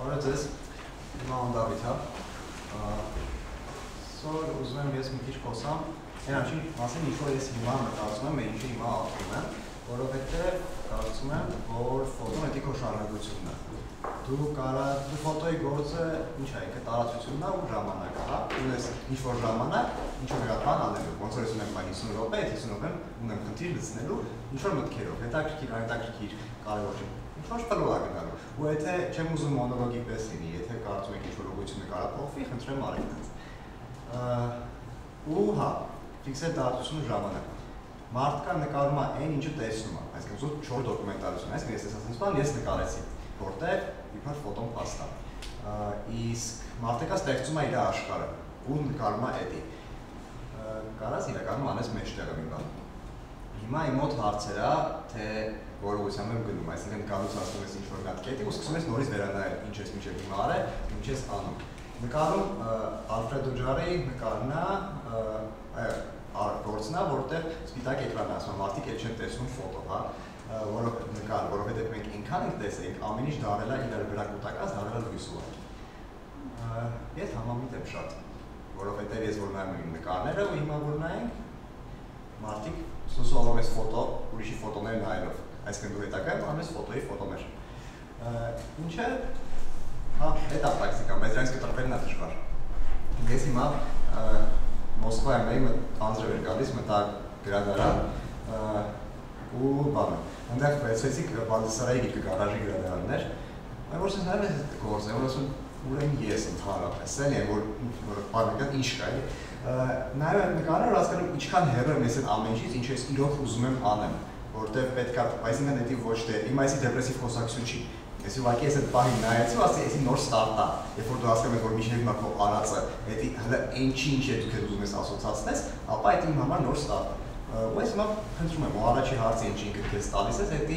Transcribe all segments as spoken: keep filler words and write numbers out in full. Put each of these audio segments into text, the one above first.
Բարև ձեզ, իմ անուն Դավիթ է, սոր ուզում եմ ես մի քիչ խոսամ, այն աչին մասին ինչ-որ ես հիմա մտածում եմ, ինչ հիմա ապրում եմ, որովհետև կարծում եմ, որ ֆոտոն էդի քո շարունակությունն է։ Դու կարա, դու ֆոտոյի գործը ինչ է, ինքը տարածությունն է ու ժամանակ, հա, ունես ինչ-որ ժամանակ, ինչ-որ մի հատ բան անելու, ոնց որ ես ունեմ հիսուն րոպե, այդ հիսուն րոպեն ունեմ խնդիր լցնելու ինչ-որ մտքերով, հետաքրքիր, անհետաքրքիր, կարևոր չէ։ Ինչ-որ շփոթ է գնալու։ Ու եթե չեմ ուզում մոնոլոգի պես լինի, եթե կարծում եք ինչ-որ ուղղությունը կարա փոխվի, խնդրեմ արեք դա։ Ու հա, ֆիքսել տարածությունը ժամանակ։ Մարդկա նկարում է այն, ինչը տեսնում է, այսինքն զուտ չոր դոկումենտալություն, այսինքն ես ասած բան ես նկարեցի, որտեղ իբր ֆոտոն փաստ է։ Իսկ մարդիկա ստեղծում է իր աշխարհը ու նկարում է էդի։ Կարաս իրականում անես մեջտեղը մի բան։ Հիմա իմ մոտ հարցեր է, թե որ ուղղությամբ եմ գնում, այսինքն նկարուց հասնում ես ինչ-որ մի հատ կետի ու սկսում ես նորից վերանայել ինչ ես մինչև հիմա արել, ինչ ես անում։ Նկարում Ալֆրեդո Ջարի նկարն է, գործն է, որտեղ սպիտակ էկրան է, ասում մարդիկ էլ չեն տեսնում ֆոտո, հա, նկար, որովհետև մենք ինքան ենք տեսենք, ամեն ինչ դարել է իրար վրա կուտակած, դարել է լույսու է։ Ես համամիտ եմ շատ, որովհետև ես որ նայում եմ նկարները ու հիմա որ նայենք, մարդիկ սոսուալում ես ֆոտո, ուրիշի ֆոտոներ նայելով, այսինքն դու հետագայում անում ես ֆոտոյի ֆոտոներ։ Ինչը, հա, հետ է պրակտիկան, բայց դրանից կտրվելն է դժվար։ Ես հիմա Մոսկվայում էի, անձրև էր գալիս, մտա գրադարան ու բանը։ Այնտեղ վերցրեցիք Բալդասարայի գիրքը գարաժի գրադարաններ, այն որ սենց նայում ես այդ գործը, որ ասում ուրեմն ես ընդհանրապես, էլի եմ, որ բանական ինչ կա, էլի։ Նայում եմ նկարները, որ հասկանում ինչքան հեռու եմ ես այդ ամեն ինչից, ինչ ես իրոք ուզում եմ անեմ, որտեղ պետք է, այսինքն էդի ոչ թե, իմ այսի դեպրեսիվ խոսակցություն չի։ Ես ուղղակի ես այդ պահին նայեցի ու ասեցի, էսի նոր ստարտ է, երբ որ դու հասկանում ես, որ մինչև հիմա քո արածը, էդի հələ ինչի ինչ է դու քեզ ուզում ես ասոցացնես, ապա այդ իմ համար նոր ստարտ է։ Ու ես հիմա խնդրում եմ, ու առաջի հարցը ինչ ինքդ քեզ տալիս ես, էդի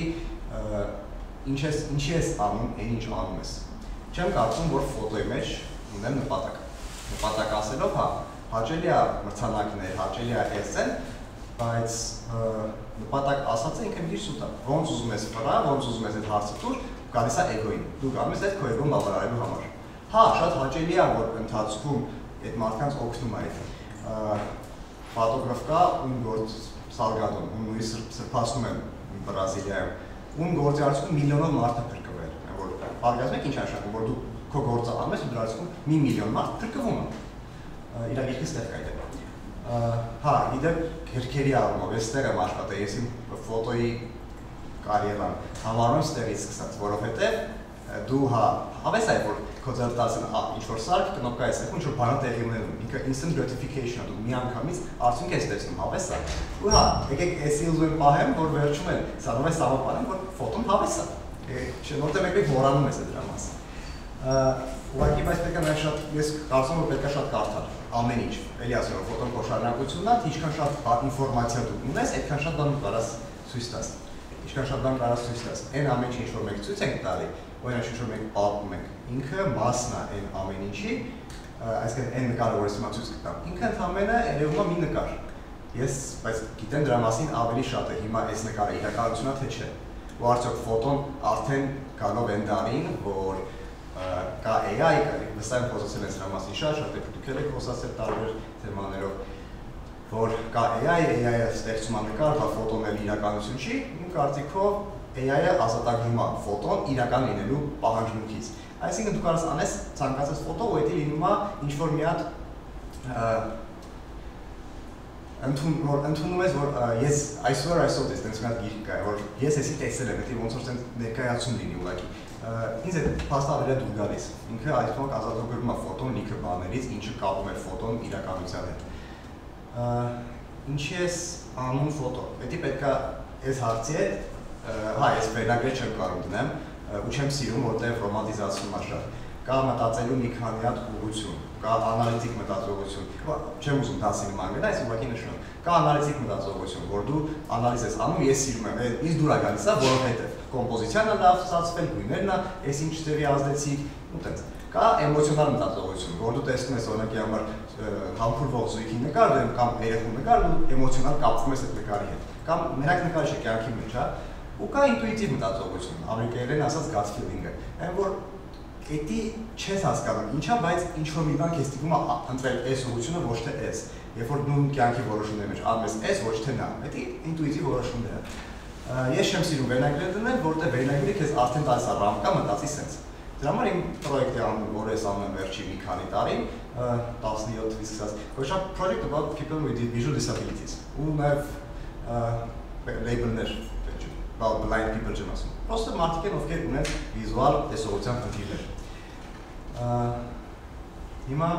ինչի ես անում, այն ինչ անում ես։ Չեմ կարծում, որ ֆոտոյի մեջ ունեմ նպատակ։ Նպատակ ասելով, հա, հաճելի է մրցանակներ, հաճելի է էսեն, բայց նպատակ ասածը ինքը մի քիչ սուտ է։ Ոնց ուզում ես վրա, ոնց ուզում ես այդ հարցը տուր, գալիս է էգոին։ Դու գալիս ես այդ քո էգոն բավարարելու համար։ Հա, շատ հաճելի է, որ ընթացքում այդ մարդկանց օգնում է այդ ֆոտոգրաֆ կա, ում գործ Սալգադոն, ում նույնիսկ սրբացնում եմ Բրազիլիայում, ում գործի արդյունքում միլիոնով մարդ է փրկվել, որ պատկերացնում եք ինչ նշանակում, որ դու քո գործը անում ես ու դրա արդյունքում մի միլիոն մարդ փրկվում է։ Իր գիրքը ստեղ կա այդ։ Հա, իդեպ գրքերի առումով, ես ստեղ եմ աշխատել, ես իմ ֆոտոյի կարիերան համարում ստեղից սկսած, որովհետև դու հա, հավես է, որ քո ձեռտասն ինչ-որ սարք, կնոպկա ես եք, ինչ-որ բանը տեղի ունենում, ինքը instant gratification-ը, դու մի անգամից արդյունք ես տեսնում, հավես է։ Ու հա, եկեք էսի ուզում եմ պահեմ, որ վերջում են սարով ես սավապանեմ, որ ֆոտոն հավես է։ Որտեղ եկեք մոռանում ես է դրա մասը։ Ուղղակի բայց պետք է նաև շատ, ես կարծում որ պետք է շատ կարդալ, ամեն ինչ, էլի ասում որ ֆոտոն քո շարունակությունն է, ինչքան շատ ինֆորմացիա դու ունես, այդքան շատ բան կարաս ցույց տաս։ Ինչքան շատ բան կարաս ցույց տաս։ Այն ամեն ինչ որ մենք ցույց ենք տալի, օրինակ ինչ որ մենք պատմում ենք, ինքը մասն է այն ամեն ինչի, այսինքն այն նկարը որ ես հիմա ցույց կտամ, ինքը ընդհանրապես երևում է մի նկար։ Ես բայց գիտեմ դրա մասին ավելի շատ է, հիմա այս նկարը իրականությունն է թե չէ։ Ու արդյոք ֆոտոն արդեն գալով են դարին, որ կա A I, վստահ եմ խոսացել են սրա մասին շատ, շատ դեպք դուք եք խոսացել տարբեր թեմաներով, որ կա A I, A I-ը ստեղծում է նկար, բա ֆոտոն էլ իրականություն չի, իմ կարծիքով A I-ը ազատագրում է ֆոտոն իրական լինելու պահանջմունքից։ Այսինքն դու կարաս անես ցանկացած ֆոտո ու էդի լինում է ինչ-որ մի հատ ընդունում ես, որ ես այսօր այսօր ես տենց մի հատ գիրք կա, որ ես էսի տեսել եմ, էդի ոնց որ տենց ներկայացում լինի ուղղակի։ Ինձ այդ փաստը ավելի դուր գալիս։ Ինքը այսօր ազատագրում է ֆոտոն լիքը բաներից, ինչը կապում է ֆոտոն իրականության հետ։ Ինչի ես անում ֆոտո։ Պետք է պետքա այս հարցի հետ, հա, ես վերնագրեր չեմ կարող դնեմ, ու չեմ սիրում, որտեղ ռոմանտիզացվում է շատ։ Կա մտածելու մի քանի հատ ուղղություն, կա անալիտիկ մտածողություն, չեմ ուզում դասի նման գնալ, այս ուղղակի նշում։ Կա անալիտիկ մտածողություն, որ դու անալիզ ես անում, ես սիրում եմ, ինձ դուր է գալիս, որովհետև կոմպոզիցիան է լավ ստացվել, գույներն է, այս ինչ ձևի ազդեցիկ, ու տենց։ Կա էմոցիոնալ մտածողություն, որ դու տեսնում ես օրինակի համար համբուրվող զույգի նկար կամ երեխու նկար ու էմոցիոնալ կապվում ես այդ նկարի հետ։ Կամ մենակ նկարի չէ, կյանքի մեջ, հա։ Ու կա ինտուիտիվ մտածողություն, ամերիկերեն ասած gut feeling-ը, այն որ Էդի չես հասկանում ինչա, բայց ինչ-որ մի բան քեզ ստիպում է ընտրել այս ուղղությունը, ոչ թե այս։ Երբ որ դու կյանքի որոշումների մեջ անում ես այս, ոչ թե նա։ Դա ինտուիտիվ որոշումներ է։ Ես չեմ սիրում վերնագրեր դնել, որտեղ վերնագրի քեզ արդեն տալիս է ռամկա, մտածի սենց։ Դրա համար իմ պրոյեկտի անունը, որ ես անում եմ վերջի մի քանի տարի, տասնյոթ սկսած, կոչվում է Project about people with visual disabilities։ Ու նաև label-ներ, blind people չեմ ասում։ Պրոստը մարդիկ են, ովքեր ունեն վիզուալ տեսողության խնդիրներ։ Հիմա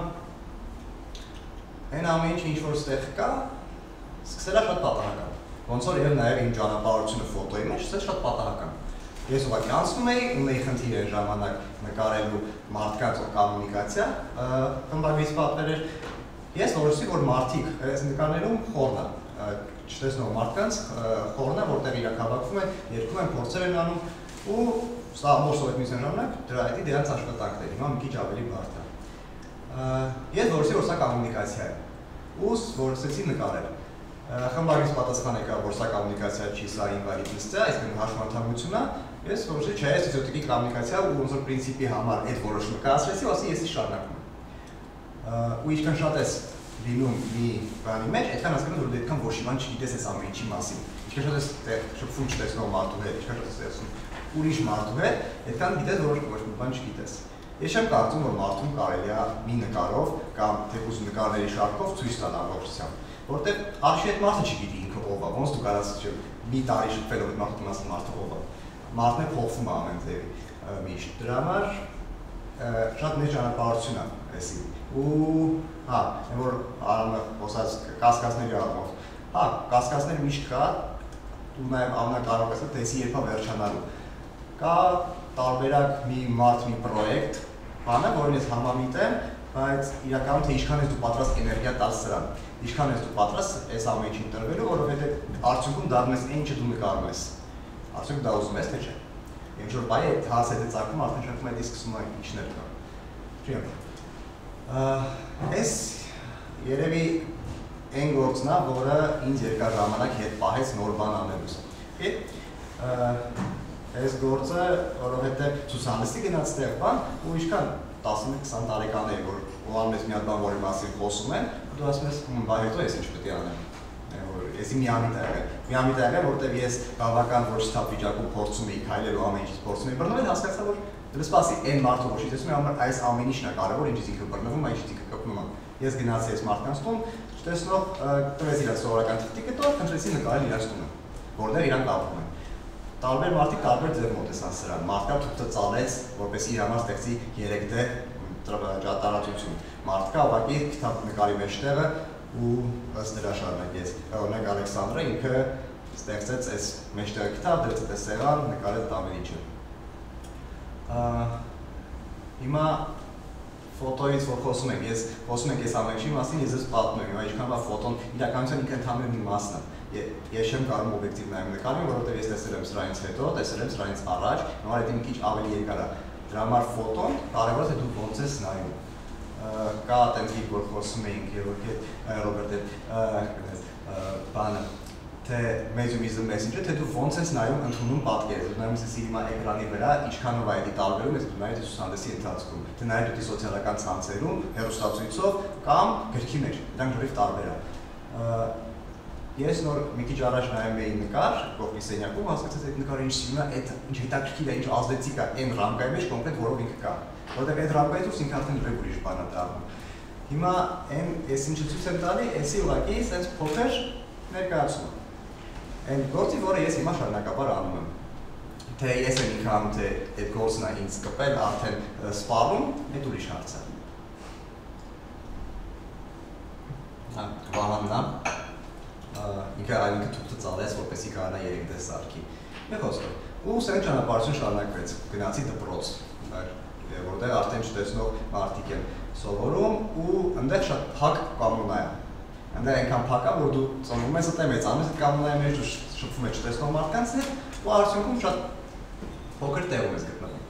այն ամեն ինչ ինչ որ ստեղ կա, սկսելա շատ պատահական։ Ոնց որ եւ նաեւ իմ ճանապարհությունը ֆոտոյի մեջ, սա շատ պատահական։ Ես ուղղակի անցնում էի, ունեի խնդիր այն ժամանակ նկարելու մարդկանց կոմունիկացիա, խմբագրից պատվեր էր։ Ես որոշեցի, որ մարդիկ այս նկարներում խորն է, չտեսնող մարդկանց խորն է, որտեղ իրենք հավաքվում են, երգում են, փորձեր են անում ու սա ամբողջ Սովետ միության ժամանակ դրա հետի դրանց աշխատանքն էր, հիմա մի քիչ ավելի բարդ է։ Ես որոշեցի, որ սա կոմունիկացիա է, ու որոշեցի նկարել։ Խմբագրից պատասխան եկա, որ սա կոմունիկացիա չի, սա ինվալիդնիստը, այսինքն հաշմանդամություն է, ես որոշեցի, չէ, սոցիոտիկի կոմունիկացիա ու ոնց որ պրինցիպի համար այդ որոշումը կայացրեցի, ասի ես ի շարունակում եմ։ Ու ինչքան շատ ես լինում մի բանի մեջ, այդքան հասկանում որ դու այդքան ոչ մի բան չգիտես այս ամեն ինչի մասին։ Ինչքան շատ ես շփվում չտեսնող մարդու հետ, ինչքան շատ ես տեսնում ուրիշ մարդու հետ, այդքան գիտես որ ոչ մի բան չգիտես։ Ես չեմ կարծում, որ մարդուն կարելի է մի նկարով կամ թեկուզ նկարների շարքով ցույց տալ ամբողջությամբ, որտեղ արժի այդ մարդը չգիտի ինքը ով է, ոնց դու կարաս մի տարի շփվելով այդ մարդու մասը մարդը ով է։ Մարդն է փոխվում ամեն ձևի միշտ։ Դրա համար շատ մեծ ճանապարհություն է էսի։ Ու հա, որ արամը խոսած կասկածների առումով։ Հա, կասկածներ միշտ կա, ու նաև ամենակարևորը թե դեսի երբ է վերջանալու։ Կա տարբերակ մի մարդ, մի պրոյեկտ, բանը, որին ես համամիտ եմ, բայց իրականում թե ինչքան ես դու պատրաստ էներգիա տալ սրան, ինչքան ես դու պատրաստ այս ամեն ինչին տրվելու, որովհետև արդյունքում դառնում ես այն, ինչը դու նկարում ես։ Արդյոք դա ուզում ես, թե չէ։ Ինչ որ բայ այդ հաս հետ է ծագում, արդեն շփվում է դի սկսում է ինչներ կա։ Չէ՞։ Այս երևի այն գործն է, որը ինձ երկար ժամանակ հետ պահեց նոր բան անելուց։ Այս գործը, որովհետև ցուցահանդեսի գնաց տեղ բան, ու ինչքան տասնմեկ-քսան տարեկան էր, որ անում ես մի հատ բան, որի մասին խոսում են, դու ասում ես, բա հետո ես ինչ պետք է անեմ։ Ես միամիտ ա եղել, միամիտ ա եղել, որտեղ ես բավական ոչ սթափ վիճակում փորձում էի քայլելու ամեն ինչից փորձում էի բռնվել, հասկացա, որ դե սպասի այն մարդը ոչ իցես, համար այս ամեն ինչն է կարևոր, ինչից ինքը բռնվում է, ինչից ինքը կպնում է։ Ես գնացի այս մարդկանց տուն, չտեսնող տվեց իրաց սովորական թղթիկը, տոր խնդրեցի նկարել իրաց տունը, որտեղ իրանք ապրում են։ Տարբեր մարդիկ տարբեր ձև մոտեցան սրան, մարդկա թուղթը ծալեց, որպես իր համար ստեղծի երեք դե տարածություն։ Մարդկա ուղղակի քթապ նկարի մեջտեղը ու ըստ դրա շարունակեց։ Օրինակ Ալեքսանդրը ինքը ստեղծեց այս մեջտեղը քթապ, դրեց այդ սեղան, նկարեց ամեն ինչը։ Հիմա ֆոտոից որ խոսում ենք, ես խոսում ենք այս ամեն ինչի մասին, ես ես պատմում եմ, ինչքան բա ֆոտոն իրականության ինքը ընդհանուր մի մասն է։ Ես չեմ կարող օբյեկտիվ նայեմ նկարին, որովհետև ես տեսել եմ սրանից հետո, տեսել եմ սրանից առաջ, համար այդ մի քիչ ավելի երկար է։ Դրա համար ֆոտոն կարևոր է թե դու ոնց ես նայում։ Կա այդպես գիծ որ խոսում էինք Գևորգի Ռոբերտ այդ բանը, թե medium-ism messenger, թե դու ոնց ես նայում ընդունում պատկերը, դու նայում ես հիմա էկրանի վրա, ինչքանով է դա տարբերում ես դու նայում ես ցուցահանդեսի ընթացքում, թե նայում ես սոցիալական ցանցերում, հեռուստացույցով կամ գրքի մեջ, դրանք լրիվ տարբեր են։ Ես նոր մի քիչ առաջ նայում էի նկար, կողմի սենյակում, հասկացա այդ նկարը ինչ սիրուն է, այդ ինչ հետաքրքիր է, ինչ ազդեցիկ է այն ռամկայի մեջ կոնկրետ որով ինքը կա։ Որտեղ այդ ռամկայից դուրս ինքը արդեն լրիվ ուրիշ բան է դառնում։ Հիմա այն ես ինչը ցույց եմ տալի, էսի ուղղակի sense փոքր ներկայացում։ Այն գործի, որը ես հիմա շարունակաբար անում եմ։ Թե ես եմ ինքը անում, թե այդ գործն է ինձ կպել արդեն սպառում, այդ ուրիշ հարց է։ Հա, Վահանն է։ Ինքը այնինքը թուղթը ծալեց, որպեսզի կարողանա երեք դես սարքի։ Մի խոսքով։ Ու սեն ճանապարհություն շարունակվեց, գնացի դպրոց, որտեղ արդեն չտեսնող մարդիկ են սովորում ու այնտեղ շատ փակ կոմունա է։ Այնտեղ այնքան փակ է, որ դու ծնվում ես այդտեղ մեծանում ես այդ կոմունայի մեջ, դու շփվում ես չտեսնող մարդկանց հետ ու արդյունքում շատ փոքր տեղում ես գտնվում։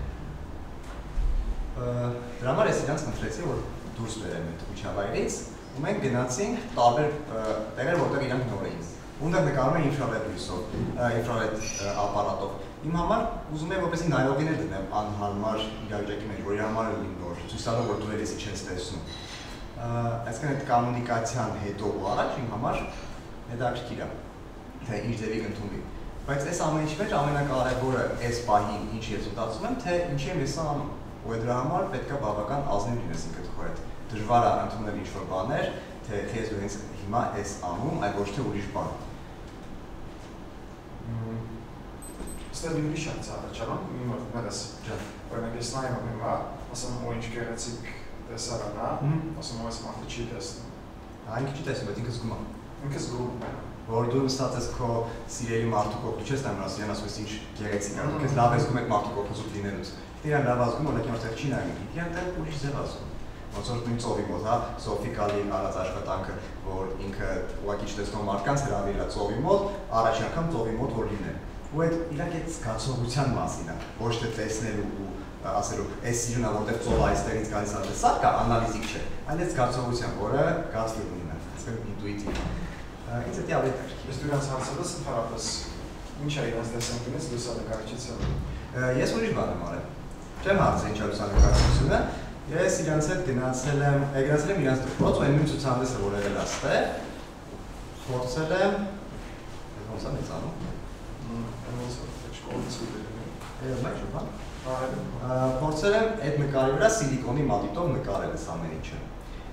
Դրա համար ես իրանց խնդրեցի, որ դուրս բերեմ այդ միջավայրից ու մենք գնացինք տարբեր տեղեր, որտեղ իրանք նոր էին։ Ունդեղ նկարում են ինֆրարեդ լույսով, ինֆրարեդ ապարատով։ Իմ համար ուզում եմ որպեսզի նայողին էլ դնեմ անհարմար իրավիճակի մեջ, որ իր համար է նոր, ցույց տալով, որ դու էլի չես տեսնում։ Այսինքն այդ կոմունիկացիան հետո ու առաջ իմ համար հետաքրքիր է, թե ինչ ձևի կընդունվի։ Բայց այս ամեն ինչի մեջ ամենակարևորը այս պահին ինչ ես մտածում եմ, թե ինչի եմ ես անում։ Ու դրա համար պետք է բավական ազնիվ լինես ինքդ քո հետ։ Դժվար է ընդունել ինչ-որ բաներ, թե ես ու հենց հիմա այս անում, այլ ոչ թե ուրիշ բան։ Ստեղ մի ուրիշ հարց առաջանում, մի մոտ մերս, օրինակ ես նայում եմ հիմա, ասում եմ, ինչ գեղեցիկ տեսարան է, ասում եմ, այս մարդը չի տեսնում։ Ինքը չի տեսնում, բայց ինքը զգում է։ Ինքը զգում է։ Որ դու նստած ես քո սիրելի մարդու կողքին, չես նայում ասում, ասում ես ինչ գեղեցիկ է, դու լավ ես զգում եք մարդու կողքին զուտ լինելուց։ Իրան լավ ազգում, օրինակ իմ այդտեղ չի նայում, իրան դեռ ուրիշ ձև ազգում։ Ոնց որ նույն ծովի մոտ, հա, Սոֆիկալի արած աշխատանքը, որ ինքը ուղղակի չտեսնող մարդկանց հրավիրել է ծովի մոտ, առաջին անգամ ծովի մոտ որ լինեն։ Ու այդ իրաք այդ զգացողության մասին է, ոչ թե տեսնելու ու ասելու, այս սիրունը որտեղ ծովը այստեղից գալիս է, սա կա անալիզիկ չէ, այլ այդ զգացողության, որը gut feeling-ն է, այսինքն ինտուիտիվ։ Ինձ դա ավելի կարճ։ Ես դու իրենց հարցրես ընդհանրապես ինչ է իրենց տեսանկյունից լուսանկարչությունը։ Ես ուրիշ բան եմ արել։ Չեմ հարցրել ինչ է լուսանկարչությունը։ Ես իրանց հետ գնացել եմ, գնացել եմ իրանց դպրոց, ու այն նույն ցուցահանդեսը, որ եղել է այստեղ, փորձել եմ, ոնց է մեծանում։ Ոնց է շկոլից ու դերում։ Եվ մեկ բան։ Այո։ Փորձել եմ այդ նկարի վրա սիլիկոնի մատիտով նկարել այս ամեն ինչը։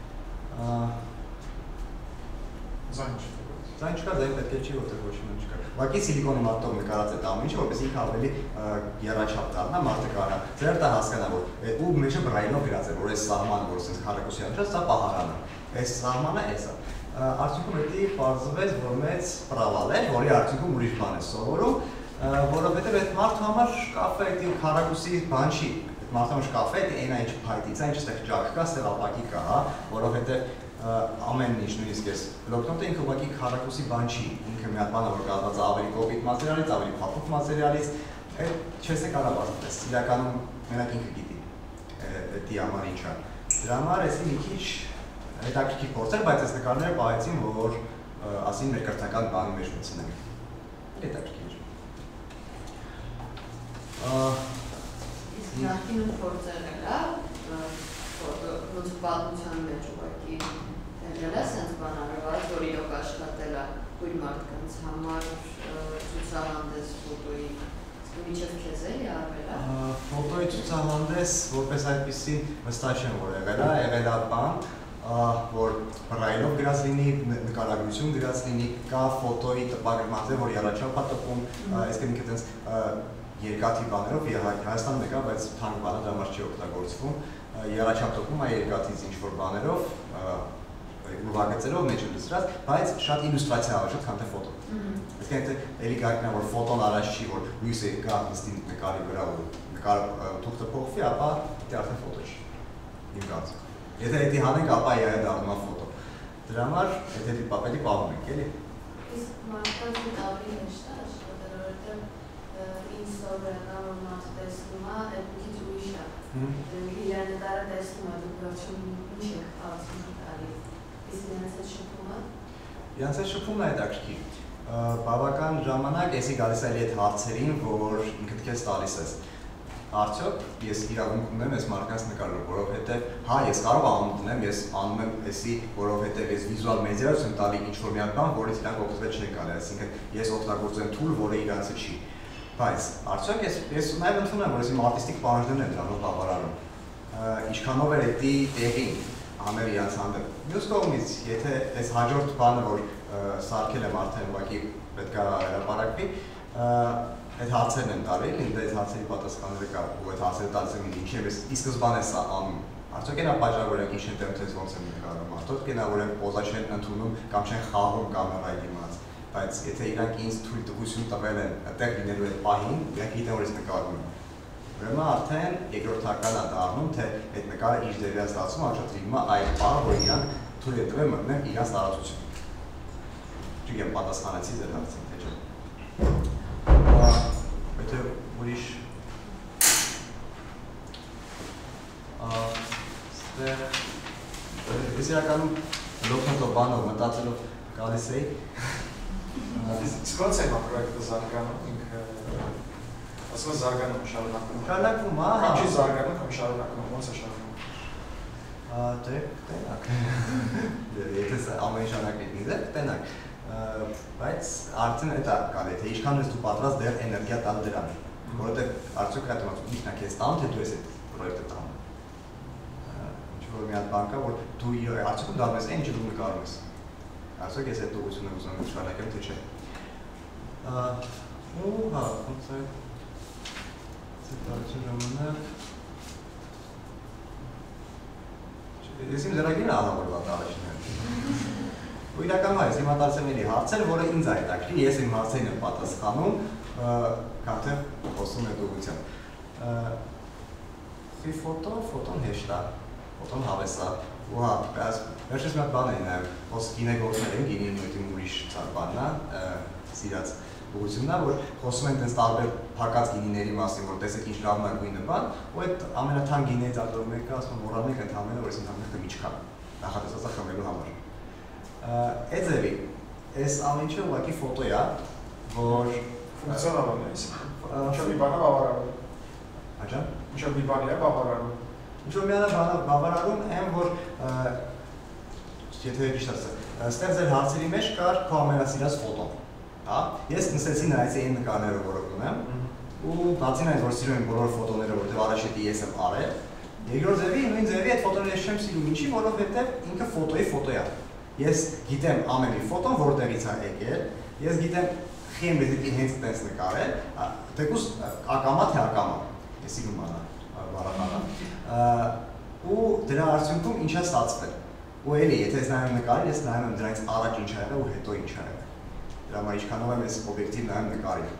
Ձայն չի։ Ձայն չկա, ձայն պետք է չի, որտեղ ոչ մի չկա։ Ուղղակի սիլիկոնի մատիտով նկարած այդ ամեն ինչը, որպես ինքը ավելի եռաչափ դառնա, մարդը կարա ձեր դա հասկանա, որ ու մեջը բրայլով գրած է, որ այս սահմանը, որ ասես քառակուսի անջաց, սա պահարան է։ Այս սահմանը էս է։ Արդյունքում դա պարզվեց, որ մեծ պրավալ է, որի արդյունքում ուրիշ բան է սովորում, որովհետև այդ մարդու համար շկաֆը այդ քառակուսի բան չի։ Այդ մարդու համար շկաֆը դա այնա ինչ փայտից է, ինչ ստեղ ջակ կա, ստեղ ապակի կա, հա, որովհետև ամեն ինչ նույնիսկ էս բլոկնոտը ինքը ուղղակի քառակուսի բան չի, ինքը մի հատ բան է, որ կազմված է ավելի կոպիտ մատերիալից, ավելի փափուկ մատերիալից, այդ չես է կարող ասես, իրականում մենակ ինքը գիտի, դա համար ինչ է։ Դրա համար էսի մի քիչ հետաքրքիր փորձեր, բայց այս նկարները պահեցին, որ ասին մեր կրթական բանի մեջ մտցնենք։ Հետաքրքիր։ Իսկ նախկինում փորձել եղա, ոնց պատմության մեջ ուղղակի եղել է սենց բան արված, որ իրոք աշխատել է քույր մարդկանց համար ցուցահանդես ֆոտոյի, մինչև քեզ էլի արվել է։ Ֆոտոյի ցուցահանդես որպես այդպիսի վստահ չեմ, որ եղել է, եղել է բան, որ բրայլով գրած լինի, նկարագրություն գրած լինի, կա ֆոտոյի տպագրված է, որ եռաչափ է տպում, այսինքն ինքը տենց երկաթի բաներով, Հայաստանում եկա, բայց թանկ բանը դրա համար չի օգտագործվում, եռաչափ տպում է երկաթից ինչ-որ բաներով, ուրվագծերով մեջը լցրած, բայց շատ իլյուստրացիա է, շատ քան թե ֆոտո։ Այսինքն դա էլի կարիքն է, որ ֆոտոն առաջ չի, որ լույսը կա նստի նկարի վրա ու նկարը թուղթը փոխվի, ապա դա արդեն ֆոտո չի։ Իմ կարծիքով։ Եթե դա հանենք, ապա իհայտ դառնում է ֆոտո։ Դրա համար եթե դա պետք է պահում ենք, էլի։ Իսկ մարդկանց հետ ավելի հեշտ է աշխատել, որովհետև ինստագրամը մարդ տեսնում է, այդ մի քիչ ուրիշ է։ Իրան նկարը տեսնում է, դուք վերջում ինչ եք ացում տալի։ Իսկ նրանց հետ շփումը։ Նրանց հետ շփումն է հետաքրքիր։ Բավական ժամանակ էսի գալիս է այդ հարցերին, որ ինքդ քեզ տալիս ես։ Արդյոք ես իրավունք ունեմ այս մարդկանց նկարելու, որովհետև հա ես կարող անում դնեմ, ես անում եմ էսի, որովհետև ես վիզուալ մեդիայով եմ տալի ինչ-որ մի բան, որից իրանք օգտվել չեն կարելի, այսինքն ես օգտագործում եմ tool, որը իրանցը չի։ Բայց արդյոք ես ես նաև ընդունում եմ, որ ես իմ արտիստիկ պահանջներն եմ դրանով բավարարում։ Ինչքանով էր դա տեղին անել իրանց հանդեպ։ Մյուս կողմից, եթե այս հաջորդ բանը, որ սարքել եմ արդեն ուղղակի պետք է հրապարակվի, այդ հարցերն եմ տարել, ինձ այդ հարցերի պատասխանները կա, ու այդ հարցերը տալիս եմ ինձ ինչև ես ի սկզբանե սա անում։ Արդյոք այն ապաճառը, որ ինչ են դեմ թեզ ոնց եմ նկարում, արդյոք այն որ պոզա չեն ընդունում կամ չեն խաղում կամերայի դիմաց, բայց եթե իրանք ինձ թույլ տվություն տվել են այդտեղ լինելու այդ պահին, իրանք գիտեն որ ես նկարում եմ։ Ուրեմն արդեն երկրորդական է դառնում, թե այդ նկարը իր դեպի ստացվում, առաջադրվում է այդ պահը, որ իրանք թույլ են տվել մտնեն իրանց տարածություն։ Չգիտեմ պատասխանեցի ձեր հարցին, թե չէ։ Եթե ուրիշ ստեղ ես իրականում լոքնոտով բանով մտածելով գալիս էի Սկոց է մակրոյեկտը զարգանում ինքը ասում է զարգանում շարունակում։ Շարունակում, ահա։ Կամ չի զարգանում, կամ շարունակում, ոնց է շարունակում։ Դե, կտենակ։ Եթե ամեն շարունակվի ինձ է, կտենակ։ Բայց արդեն էտա կալ է, թե ինչքան ես դու պատրաստ դեռ էներգիա տալ դրան, որովհետև արդյոք այդ իմացում ինքն է քեզ տանում, թե դու ես այդ պրոյեկտը տանում։ Ինչ-որ մի հատ բան կա, որ դու արդյոք դառնում ես այն, ինչ դու նկարում ես։ Արդյոք ես այդ ուղղությունը ուզում եմ շարունակեմ, թե չէ։ Ու հա, ոնց է ցիտարություն ժամանակ։ Ես իմ ձեռագիրը ահավորված առաջին ու իրականում այս իմ ատարցեմների հարցեր, որը ինձ է հետաքրքիր, ես իմ հարցերին եմ պատասխանում, կամ թե խոսում է ուղղությամբ։ Խի ֆոտո, ֆոտոն հեշտ է, ֆոտոն հավես է, ու հա, վերջերս մի հատ բան էին նաև, ոսկ գինեգործներ են, գինի նույնին ուրիշ բանն է, սիրած ուղղությունն է, որ խոսում են տենց տարբեր փակած գինիների մասին, որ տեսեք ինչ լավն է գույնը բան, ու այդ ամենաթանկ գինիներից արտադրող մեկը ասում է, որ ամենը ընդհանրապես որ ես ընդհանրապես միջքան, նախատեսվածը խմելու համար։ Այդ ձևի, այս ամեն ինչը ուղղակի ֆոտո է, որ ֆունկցիոնալ է, ինչ-որ մի բան է բավարարում։ Աջան։ Ինչ-որ մի բան է բավարարում։ Ինչ-որ մի բան է բավարարում այն, որ եթե ճիշտ ասեմ, այստեղ ձեր հարցերի մեջ կար քո ամենասիրած ֆոտոն, հա։ Ես նստեցի նայեցի այն նկարները, որոնք ունեմ, ու բացի այն, որ սիրում եմ բոլոր ֆոտոները, որտեղ առաջ ես եմ արել, երկրորդ ձևի, նույն ձևի այդ ֆոտոները ես չեմ սիրում, ինչի, որովհետև ինքը ֆոտոյի ֆոտո է։ Ես գիտեմ ամեն մի ֆոտոն որտեղից է եկել, ես գիտեմ խիմ բեզիկի հենց տես նկարել, թեկուզ ակամա թե ակամա, ես սիրում բանա, բառապանը, ու դրա արդյունքում ինչ է ստացվել, ու էլի, եթե ես նայում նկարել, ես նայում եմ դրանից առաջ ինչ է եղել ու հետո ինչ է եղել, դրա համար ինչքանով եմ ես օբյեկտիվ նայում նկարել,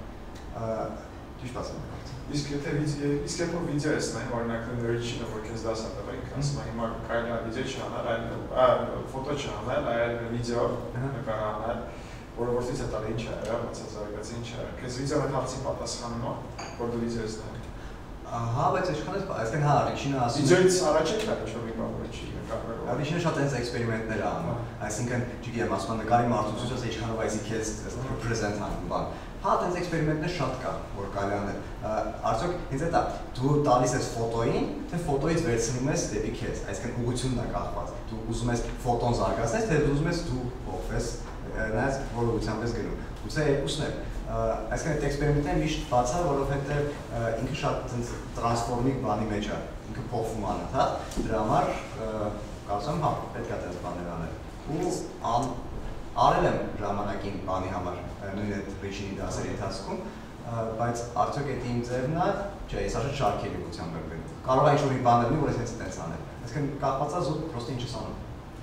ճիշտ ասեմ։ Իսկ եթե իսկ եթե վիդեո ես նայում, օրինակ նորիչինը, որ քեզ դաս է տվել, ինքը ասում է հիմա կարելի է վիդեո չանել, այլ ֆոտո չանել, այլ վիդեո նկար անել, որը որտեղից է տալի ինչ է եղել, ոնց է զարգացել, ինչ է եղել։ Քեզ վիդեոն այդ հարցին պատասխանում է, որ դու վիդեո ես նայում։ Ահա, բայց ինչքան ես, այսինքն հա, Ռիչինը ասում է։ Վիդեոից առաջ է կար ինչ-որ մի բան, որ չի նկարվել։ Ռիչինը շատ այնպես էքսպերիմենտներ է անում, այսինքն, չգիտեմ, ասում եմ նկարի մարդուցուցած է ինչքանով այսի քեզ ռեպրեզենտ անում բան։ Հա, այդպես էքսպերիմենտներ շատ կա, որ կարելի անել։ Արդյոք հենց այդ է, դու տալիս ես ֆոտոին, թե ֆոտոից վերցնում ես դեպի քեզ, այսինքն ուղղությունն է կախված։ Դու ուզում ես ֆոտոն զարգացնես, թե դու ուզում ես դու փոխվես, նայած որ ուղղությամբ ես գնում։ Գուցե երկուսն է։ Այսինքն այդ էքսպերիմենտները միշտ բաց է, որովհետև ինքը շատ այնպես տրանսֆորմիկ բանի մեջ է, ինքը փոխվում է անընդհատ, դրա համար կարծում եմ, հա, պետք է այդպես բաներ անել։ Ու արել եմ ժամանակին բանի համար, նույն այդ ռեժիմի դասերի ընթացքում, բայց արդյոք այդ իմ ձևն է, չէ, ես așa շարքերի ուղղությամբ եմ գնում։ Կարող է ինչ-որ մի բան լինի, որ ես հենց այդպես անել։ Այսինքն կախված է զուտ պրոստը ինչ ես անում։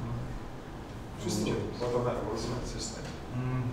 Ճիշտ չէ, ֆոտոները որ ուզում ես ես նայել։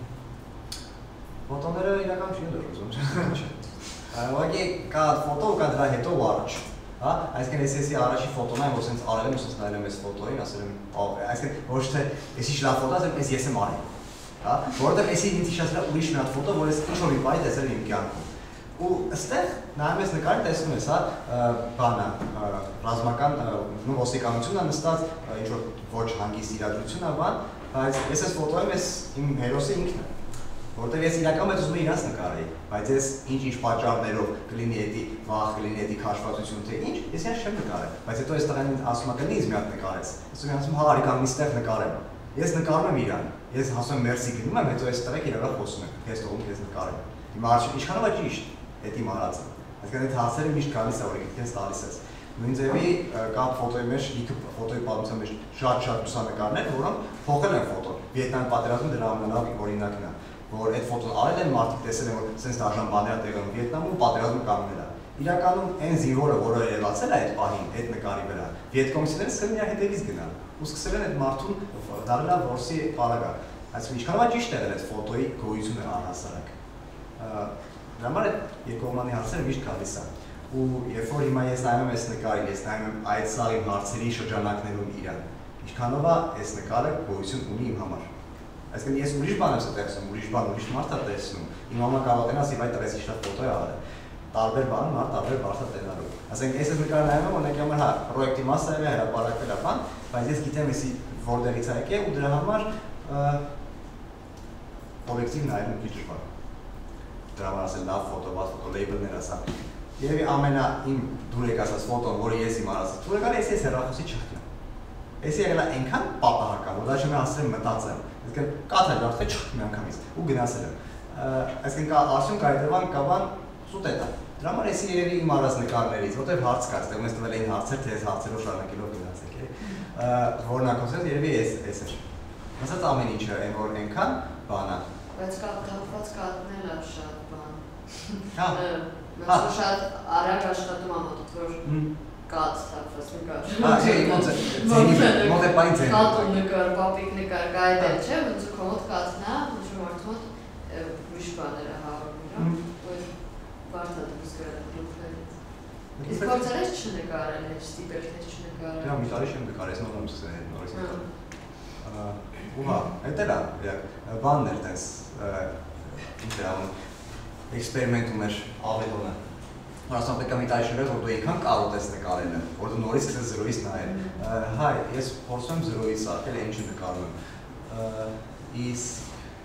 Ֆոտոները իրական չի դեռ ուզում, չէ։ Ուղղակի կա ֆոտո ու կա դրա հետո ու առաջ։ Հա, այսինքն ես էսի առաջի ֆոտոն եմ, որ սենց արել եմ ու սենց նայել եմ այս ֆոտոին, ասել եմ, այսինքն ոչ թե էսի լավ ֆոտո, ասեմ, ես ես եմ արել։ Հա, որովհետև էսի ինձ հիշեցրել ուրիշ մի հատ ֆոտո, որ ես ինչ-որ մի բայ տեսել եմ իմ կյանքում։ Ու այստեղ նայում ես նկարին, տեսնում ես, հա, բանը, ռազմական նո ոստիկանությունն է նստած, ինչ-որ ոչ հանգիստ իրադրություն է բան, բայց ես այս ֆոտոյում ես իմ հերոսը ինքն է։ Որտեղ ես իրականում ուզում եմ իրանց նկարեի, բայց ես ինչ-ինչ պատճառներով կլինի էդի վախ, կլինի էդի քաշվածություն, թե ինչ, ես իրանց չեմ նկարել, բայց հետո այս տղան ասում է կլինի ինձ մի հատ նկարես, ես եմ ասում հա արի կամ իստեղ նկարեմ, ես նկարում եմ իրան, ես ասում եմ մերսի գնում եմ, հետո այս տղեկ իրար խոսում են, ես թողում ես նկարեմ, հիմա ինչքանով է ճիշտ, էդի մարածը, այսինքն այդ հարցերը միշտ գալիս է, որ ինքս տալիս ես, նույն ձևի կա ֆոտոյի մեջ, լիքը ֆոտոյի պատմության մեջ շատ-շատ լուսանկարներ, որոնք փոխել են ֆոտոն, Վիետնամի պատերազմում դրա ամենալավ օրինակն է, որ այդ ֆոտոն արել են, մարդիկ տեսել են, որ սենց դաժան բաներ է տեղում Վիետնամում, պատերազմը կանգնել է։ Իրականում այն զինվորը, որը ելացել է այդ պահին, այդ նկարի վրա, վիետկոմցիները սկսել են իր հետևից գնալ ու սկսել են այդ մարդուն դառնալ որսի պարագա։ Այսինքն ինչքանով է ճիշտ եղել այդ ֆոտոյի գոյությունը առհասարակ։ Դրա համար այդ երկկողմանի հարցերը միշտ գալիս է։ Ու երբ որ հիմա ես նայում եմ այս նկարին, ես նայում եմ այդ սաղի հարցերի շրջանակներում իրան, ինչքանով է այս նկարը գոյություն ունի իմ համար։ Այսինքն ես ուրիշ բան եմ տեսնում, ուրիշ բան, ուրիշ մարդ է տեսնում։ Իմ համար կարող են ասի, բայց տղես ինչ-որ ֆոտո է արել։ Տարբեր բան, մարդ տարբեր բարդ է տենալու։ Այսինքն ես այս նկարը նայում եմ, օրինակ համար հա, պրոյեկտի մասը է, հրապարակվել է բան, բայց ես գիտեմ էսի որտեղից է եկել ու դրա համար օբյեկտիվ նայել ու դժվար։ Դրա համար ասել լավ ֆոտո, վատ ֆոտո, լեյբլներ ասա։ Երևի ամենա իմ դուրեք ասած ֆոտոն, որը ես իմ արած, դուրեկան ես ես հեռախոսի չխտեմ։ Ես եղել է այնքան պատահական, որ դա չեմ հասցրել մտածեմ։ Այսինքն կաթը դարձել չխտում անգամից ու գնացել եմ։ Այսինքն կա արդյունք այդևան կավան սուտ է դա։ Դրա համար ես երևի իմ արած նկարներից, որտեղ հարց կա, այստեղ մեզ տվել էին հարցեր, թե այս հարցերով շարունակելով գնացեք, որն ակոսել երևի էս էս էր։ Ասած ամեն ինչը այն որ այնքան բան է։ Բայց կա թափված կաթնել է շատ բան։ Հա։ Բայց շատ արագ աշխատում ամոթ որ կաթ թափված նկար։ Հա, չէ, ոնց է, ձենի մոտ է բան ձենի։ Կաթ նկար, պապիկ նկար, կա այդ էլ չէ, ոնց ու կոմոդ կաթն է, ոնց ու մարդու մոտ ուրիշ բաներ է հարում, որ բարդ է դուրս գրել գլուխներից։ Իսկ փորձել ես չնկարել, հեչ ստիպել ես չնկարել։ Դրա մի տարի չեմ նկարել, ես նոր եմ սկսել այդ նորից նկարել։ Ու հա, էդ էլ է, բանն էր տես, ինչ է անում, էքսպերիմենտում էր ավելոնը։ Որ ասում պետք է մի տարի շնորհել, որ դու այնքան կարող ես նկարել, որ դու նորից սկսես զրոյից նայել։ Հայ, ես փորձում եմ զրոյից արկել, այն ինչ նկարում եմ։ Իսկ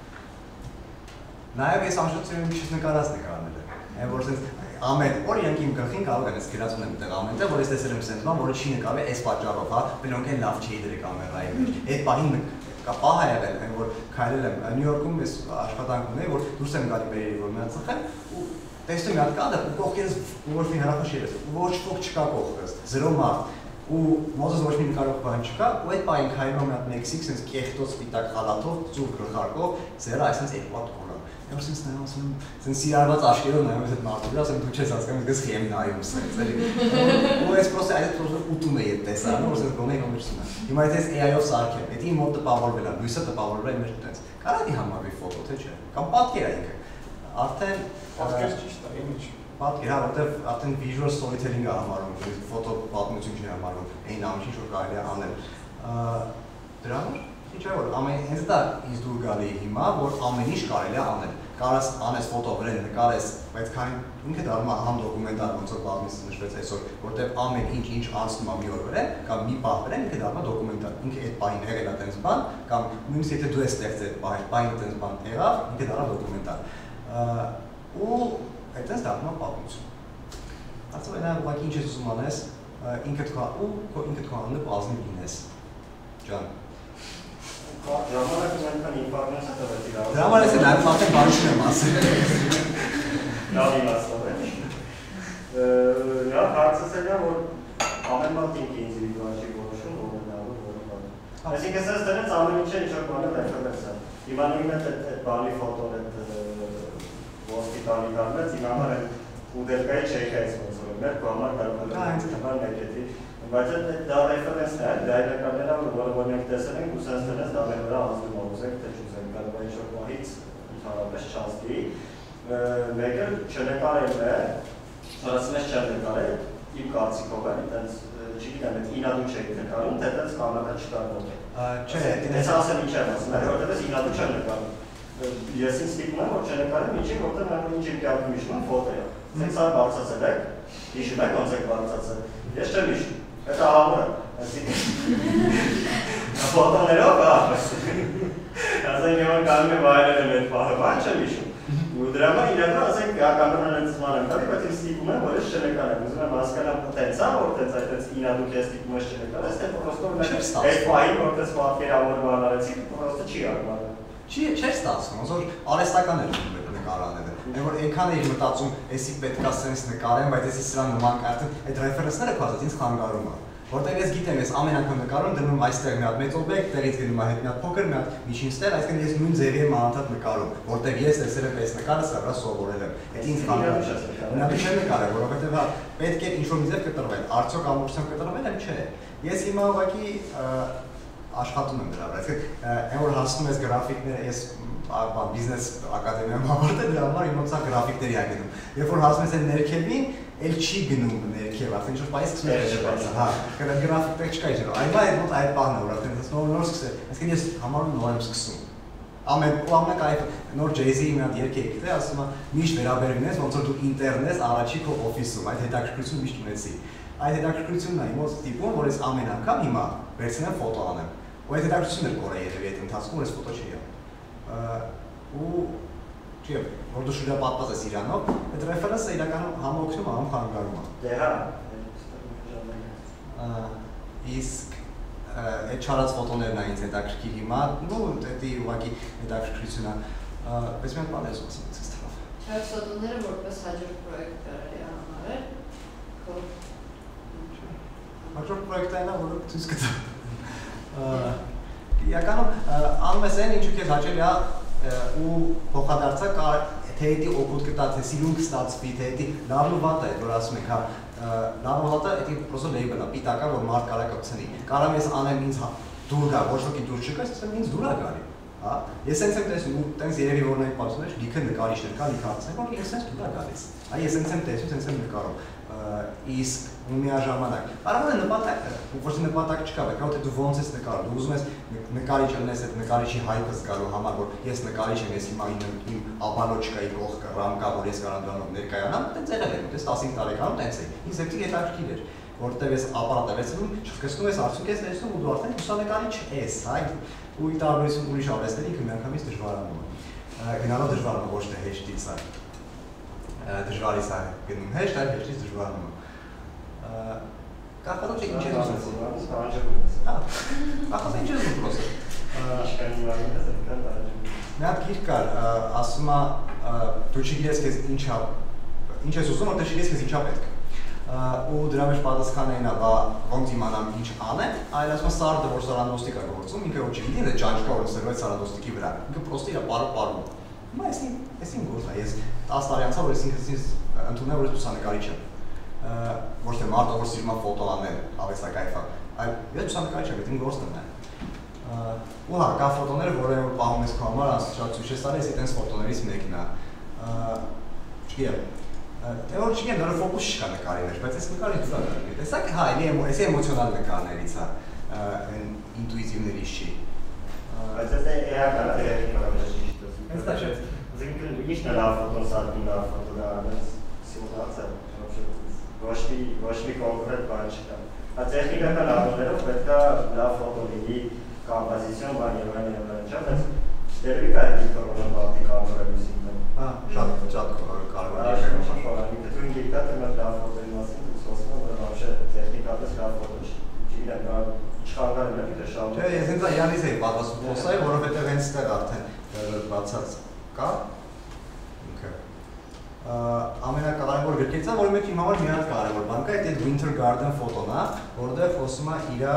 նաև ես անշուշտ մի քիչ նկարած նկարները։ Այն որ sense ամեն օր իրանք իմ գլխին կարող են ես գրած ունեմ այդտեղ ամենտեղ, որ ես տեսել եմ sense բան, որը չի նկարվել այս պատճառով, հա, բնոնք են լավ չի դրել կամերայի մեջ։ Այդ պահին կա պահ ա եղել, այն որ քայլել եմ Նյու Յորքում, ես աշխատանք ունեի, որ դուրս եմ գալի բերերի, որ մնաց ծխեմ ու տեսնում մի հատ կադր ու կողքերս ոչ մի հրախոս չի լսում, ոչ ոք չկա կողքերս, զրո մարդ ու մոտս ոչ մի նկարող բան չկա ու այդ պահին քայլում եմ մի հատ մեքսիկ sense կեղտոց սպիտակ խալաթով, ծուր գլխարկով, զերը այսպես երկու հատ կոլա։ Ես sense նայում ասում եմ, sense սիրարված աչքերով նայում եմ այդ մարդու, ասում դու չես հասկանում, ես խի եմ նայում sense, էլի։ Ու ես պրոստը այդ պրոստը ուտում էի այդ տեսարանը, որ sense գոնե կոմերցում եմ։ Հիմա եթե ես A I-ով սարքեմ, դա իմ մոտ տպավորվել է, լույսը տպավորվել է մեր տենց։ Կարա՞ դի համարվի ֆոտո, թե չէ։ Կամ պատկեր է ինքը։ Արդեն պատկեր ճիշտ է, ինչ։ Պատկեր, հա, որտեղ արդեն visual storytelling-ը համարվում, ֆոտո պատմություն չի համարվում, այն ամեն ինչ որ կարելի է անել։ Դրա համար ինչ է որ ամեն հենց դա ինձ դուր գալի հիմա, որ ամեն ինչ կարելի է անել։ Կարաս անես ֆոտո վրան նկարես, բայց քանի ինքը դառնում է համ դոկումենտար ոնց որ բազմից նշվեց այսօր, որտեղ ամեն ինչ ինչ անցնում է մի օր վրա, կամ մի պահ վրա ինքը դառնում է դոկումենտար։ Ինքը այդ պահին եղել է տենց բան, կամ նույնիսկ եթե դու ես ստեղծել այդ պահին, պահին տենց բան եղավ, ինքը դառնում է դոկումենտար։ Ու այդպես դառնում է պատմություն։ Ասում եմ, ուղղակի ինչ ես ուզում անես, ինքդ քո ու ինքդ քո անունը ազնիվ լինես։ Ջան։ Ժամանակը այնքան ինֆորմացիա տվել իրար։ Դրա համար ես նաև արդեն բան չեմ ասել։ Լավ իմաստով է։ Նա հարցս է որ ամեն մարդ ինքը ինդիվիդուալ չի որոշում, որը նա որը բանը։ Այսինքն սենց դրանց ամեն ինչը ինչ որ բանը ռեֆերենս է։ Հիմա նույնիսկ այդ բանի ֆոտոն այդ հոսպիտալի դառնաց, իմ համար այն ուդելկայի չեքայից ոնց որ մեր կողմար կարող է բան մեկետի։ Բայց դա ռեֆերենսն է, դա իրականները, որը որ մենք տեսել ենք, ու սենց դրանց դա մեր վրա ազդում է, ուզենք թե չուզենք, կարող է ինչ-որ պահից ընդհանրապես չազդի։ Մեկը չնկարելն է, ասում ես չեմ նկարել, իմ կարծիքով է, այդպես չգիտեմ, այդ ինադու չեք նկարում, թե այդպես կամերա չկարվում է։ Չէ, այդպես ասեմ ինչ եմ ասում, որովհետև ինադու չեմ նկարում։ Ես ինձ ստիպում եմ, որ չնկարեմ, ինչի, որտեղ մենք ինչ իմ կյանքում հիշում եմ ֆոտո է։ Սենց ա բարձրացել եք, հիշում եք ոնց եք բարձրացել։ Ես չեմ հիշում։ Это амур. Ֆոտոներով, հա։ Ասենք որ կարող է վայրել եմ այդ բանը, բան չեմ հիշում։ Ու դրա համար իրական ասենք կամերան են ծմարան կարի, բայց ինձ ստիպում եմ, որ ես չնկարեմ։ Ուզում եմ հասկանամ տենց է, որ տենց այդպես ինադուք ես ստիպում ես չնկարես, թե պրոստո այդ պահին, որ տենց պատկերավորման արեցի, պրոստո չի արմանը։ Չի, չէր ստացվում, ոնց որ արհեստական էր նկարանները։ Այն որ այնքան էի մտածում, էսի պետքա սենց նկարեմ, բայց էսի սրան նման կարծեմ, այդ ռեֆերենսները քո ինձ խանգարում է։ Որտեղ ես գիտեմ, ես ամեն անգամ նկարում դնում այստեղ մի հատ մեծ օբյեկտ, տեղից գնում է հետ մի հատ փոքր, մի հատ միջին ստեղ, այսինքն ես նույն ձևի եմ անընդհատ նկարում, որտեղ ես տեսել եմ այս նկարը, սա վրա սովորել եմ։ Այդ ինձ խանգարում է։ Մենակ չեմ նկարել, որովհետև հա պետք է ինչ-որ մի ձև կտրվել, արդյոք ամբողջությամբ կտրվել եմ, չէ։ Ես հիմա ուղղակի աշխատում եմ դրա վրա, այսինքն այն որ հասնում ես գրաֆիկները, ես բիզնես ակադեմիայում ավարտել, դրա համար իմ ոնց է գրաֆիկների ա գնում։ Երբ որ հասնում ես այն ներքևին, էլ չի գնում ներքև, արդեն ինչ-որ պայից սկսում ես դեպացը, հա, գրաֆիկ տեղ չկա իջերով, այմա այդ մոտ այդ պահն է, որ արդեն նոր նոր սկսել, այսինքն ես համարում նոր եմ սկսում։ Ամեն ու ամենակայֆ նոր Jay-Z-ի մի հատ երգ է եկել, ասում է միշտ վերաբերվում ես, ոնց որ դու ինտերն ես առաջի քո օֆիսում, այդ հետաքրքրությունը միշտ ունեցի։ Այդ հետաքրքրությունն է իմոց տիպում, որ ես ամեն անգամ հիմա վերցնեմ ֆոտո անեմ։ Ու այդ հետաքրքրությունն էլ կորե երևի այդ ընթացքում, որ ես ֆոտո չի անում։ ու չի որ դու շուտով պատված ես Իրանով, այդ ռեֆերենսը իրականում համօգնում է, համ խանգարում է։ Դե հա, իսկ այդ չարած ֆոտոներն այն հետաքրքիր հիմա, ու դա ուղղակի հետաքրքրություն է, բայց մենք բան ես ասում ցած թվավ։ Չարած ֆոտոները որպես հաջորդ պրոյեկտ կարելի է համարել, քո հաջորդ պրոյեկտը այն է, որը ցույց կտա։ Իրականում անում ես այն, ինչու քեզ հաճելի է ու փոխադարձա կա թե դա օգուտ կտա, թե սիրուն կստացվի, թե դա լավն ու վատը է, որ ասում ենք, հա, լավն ու վատը դա պրոստը լեյբլ է, պիտակ է, որ մարդ կարող է կպցնի։ Կարամ ես անեմ ինձ դուր գա, ոչ ոքի դուր չկա, ասեմ ինձ դուր է գալի, հա։ Ես sense եմ տեսնում, ու տենց երևի որ նույն պատմում ես, լիքը նկարիչներ կա, լիքը հարցներ, որ ինձ sense դուր է գալիս։ Այ ես sense եմ տեսնում, sense եմ նկարում։ Իսկ ու միաժամանակ կարող է նպատակ, ոչ թե նպատակ չկա, բայց kaut է դու ոնց ես նկարում, դու ուզում ես նկարիչ լինես, այդ նկարիչի հայտը զգալու համար, որ ես նկարիչ եմ, ես հիմա իմ աբանոջկայի կողքը ռամկա, որ ես կարող դրանով ներկայանամ, տենց եղել եմ, տես տասնհինգ տարեկանում տենց էի։ Ինձ էդի հետաքրքիր էր, որտեղ ես ապարատ եմ վերցնում, չխկեցնում ես արդյոք ես տեսնում ու դու արդեն լուսանկարիչ ես, այ ու ի տարբերություն ուրիշ արվեստների ինքը միանգամից դժվարանում է։ Գնալով դժվարանում ոչ թե հեշտից է։ Դժվարից է գնում հեշտ, այլ հեշտից դժվարանում է։ Կախված է ինչ ես ուզում։ Հա, կախված է ինչ ես ուզում պրոստը։ Մի հատ գիրք կար, ասում է դու չգիտես քեզ ինչա, ինչ ես ուզում, որտեղ չգիտես քեզ ինչա պետք։ Ու դրա մեջ պատասխանը այն է, բա ոնց իմանամ ինչ անեմ, այլ ասում է սարդը, որ սարանդոստիկ է գործում, ինքը որ չգիտի, դա ճանճկա որ սրվեց սարանդոստիկի վրա, ինքը պրոստը իր պարը պարում։ Հիմա ես իմ գործն է, ես տասը տարի անցա, որ ես ինքս ինձ ընդունել, որ ես լուսանկարիչ եմ։ Ոչ թե մարդը որ սիրում է ֆոտո անել, հավեսակայֆա, այլ ես լուսանկարիչ եմ, իմ գործն է։ Ու հա, կա ֆոտոները, որը որ պահում ես քո համար, անցած ցույց ես տալիս, այդպես ֆոտոներից մեկն է։ Չգիտեմ, թե որ չգիտեմ, դեռ ֆոկուս չկա նկարի մեջ, բայց այս նկարը դուր է գալի։ Տեսակ, հա, էլի էմոցիոնալ նկարներից է, այն ինտուիտիվներից չի։ Բայց դա էական է, էական է։ Այս դա չէ։ Զինքն իշն լավ ֆոտոն սարքին լավ ֆոտոն արած սիմուլացիա, ոչ մի ոչ մի կոնկրետ բան չկա։ Հա տեխնիկական առումներով պետք է լավ ֆոտո լինի, կոմպոզիցիոն բան եւ այլն եւ այլն, չէ՞, բայց դերվի կա դիքորոն բատի կամերայի սինտեմ։ Հա, շատ շատ կարևոր է։ Շփոթային, դու ինքդ դեռ լավ ֆոտոյի մասին խոսում ես, որ вообще տեխնիկապես լավ ֆոտո չի։ Չգիտեմ, դա չխանգարում է դե շատ։ Չէ, ես ինձ Յանից էի պատասխանում խոսայի, որովհետեւ հենց այդտեղ արդեն բացած կա ինքը ամենակարևոր գրքերից է, որը մեկ իմ համար մի հատ կարևոր բան կա, այդ Winter Garden ֆոտոն է, որտեղ խոսում է իր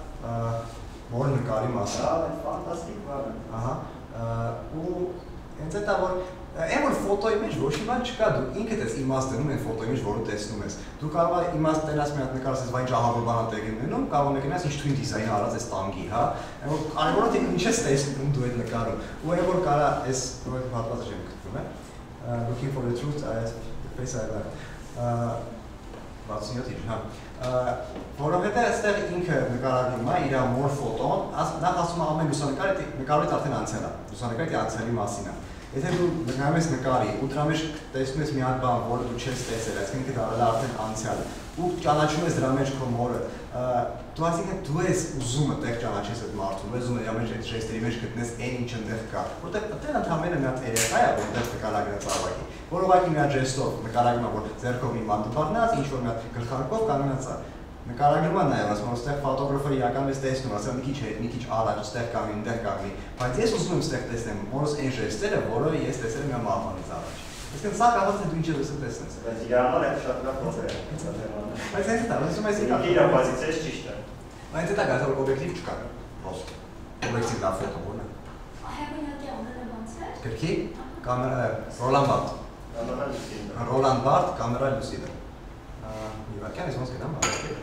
մոր նկարի մասին։ Հա, ֆանտաստիկ բան է։ Ահա, ու հենց այդ է որ այն որ ֆոտոյի մեջ ոչ մի բան չկա, դու ինքդ ես իմաստ դնում այն ֆոտոյի մեջ, որը տեսնում ես։ Դու կարող ես իմաստ տենաս մի հատ նկարես, բայց ահավոր բան է տեղի ունենում, կարող ես գնաս ինչ twin design-ը արած այս տանգի, հա։ Այն որ կարևորը թե ինչ ես տեսնում դու այդ նկարում։ Ու այն որ կարա այս հատվածը չեմ գտնում, է։ Looking for the truth, այս face այլա։ վաթսունյոթ, հա։ Որովհետև այստեղ ինքը նկարագրում է իր մոր ֆոտոն, նախ ասում է ամեն լուսանկարը նկարից արդեն անցել է, լուսանկարի անցյալի մասին է։ Եթե դու նայում ես նկարի ու դրա մեջ տեսնում ես մի հատ բան, որը դու չես տեսել, այսինքն ինքը դառել է արդեն անցյալ, ու ճանաչում ես դրա մեջ քո մորը, դու այսինքն դու ես ուզում այդտեղ ճանաչես այդ մարդուն, ես ուզում եմ մեջ այդ ժեստերի մեջ գտնես այն ինչ այնտեղ կա, որտեղ այդտեղ ընդհանրապես մի հատ երեխա է, որտեղ նկարագրած ավակի, որ ուղղակի մի հատ ժեստով նկարագրում է, որ ձեռքով մի բան դպարնած, ինչ որ մի հատ գլխարկով կանգնած է։ Նկարագրում է նաև, ասում եմ, այստեղ ֆոտոգրաֆերը իրականում ես տեսնում, ասում մի քիչ հետ, մի քիչ առաջ, այստեղ կանգնի, այնտեղ կանգնի, բայց ես ուզում եմ այստեղ տեսնեմ մորս այն ժեստերը, որը ես տեսել եմ իմ մահվանից առաջ։ Այսինքն սա կարող է դու ինչ ես տեսնես։ Բայց իր համար այդ շատ լավ ֆոտո է։ Բայց այս դա, ասում ես իրա։ Իր պոզիցիաս ճիշտ է։ Բայց դա գազալ օբյեկտիվ չկա։ Պրոստը։ Օբյեկտիվ լավ ֆոտո որն է։ Հայտնի ամենը ոնց է։ Գրքի կամերա Ռոլան Բարտ։ Կամերա լուսինը։ Ռոլան Բարտ, կամերա լուսինը։ Իվակյան ես ոնց գնամ, բաղ։